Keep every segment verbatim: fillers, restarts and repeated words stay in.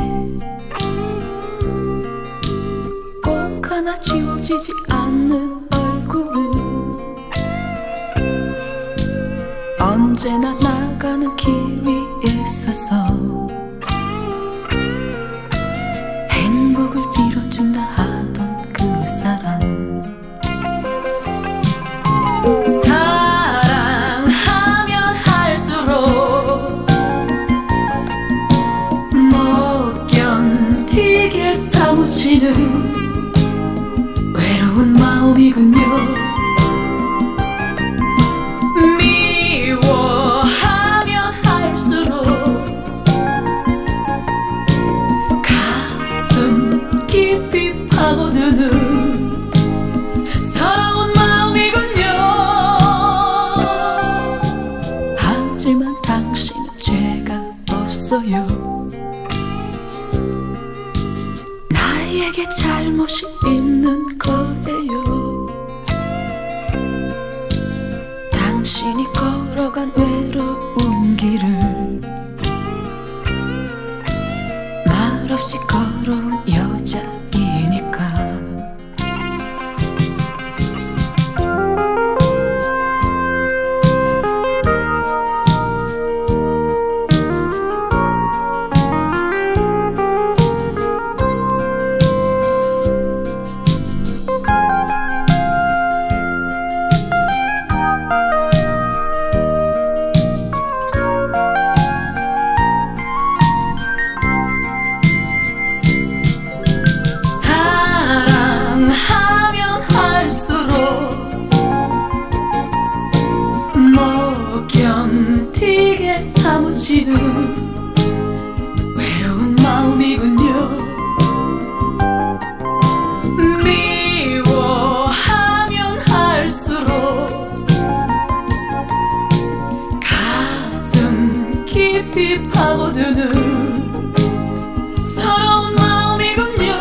꼭 하나 지워지지 않는 얼굴은 언제나 나가는 길 위에 서서 행복을 빌어준다 하던 그 사람. 사랑하면 할수록 못 견디게 사무치는 외로운 마음이군요. 미워하면 할수록 가슴 깊이 파고드는 서러운 마음이군요. 하지만 당신은 죄가 없어요. 나에게 잘못이 있는 거예요. 당신이 걸어간 외로운 길을 말없이 걸어온 여자이니까. 사랑하면 할수록 못 견디게 사무치는 외로운 마음이군요. 미워하면 할수록 가슴 깊이 파고드는 서러운 마음이군요.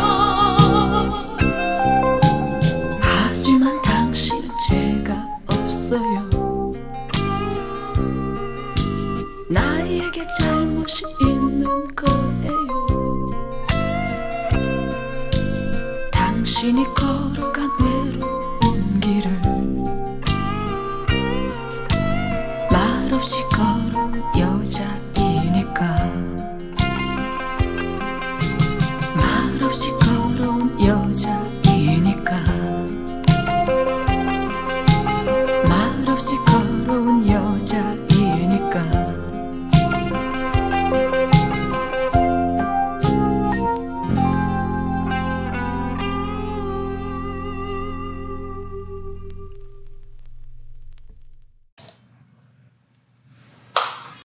하지만 당신은 죄가 없어요. 나에게 잘못이 있는 거예요. 당신이 걸어간 외로운 길을 말없이 걸어